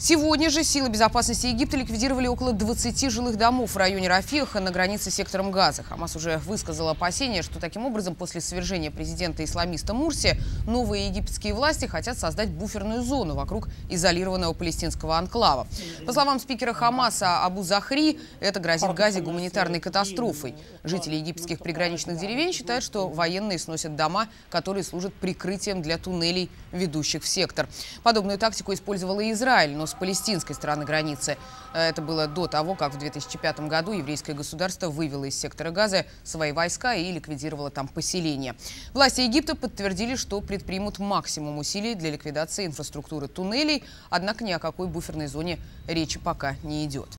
Сегодня же силы безопасности Египта ликвидировали около 20 жилых домов в районе Рафиха на границе с сектором Газа. Хамас уже высказал опасения, что таким образом после свержения президента-исламиста Мурси новые египетские власти хотят создать буферную зону вокруг изолированного палестинского анклава. По словам спикера Хамаса Абу Захри, это грозит Газе гуманитарной катастрофой. Жители египетских приграничных деревень считают, что военные сносят дома, которые служат прикрытием для туннелей, ведущих в сектор. Подобную тактику использовал и Израиль, но с палестинской стороны границы. Это было до того, как в 2005 году еврейское государство вывело из сектора Газа свои войска и ликвидировало там поселение. Власти Египта подтвердили, что предпримут максимум усилий для ликвидации инфраструктуры туннелей, однако ни о какой буферной зоне речи пока не идет.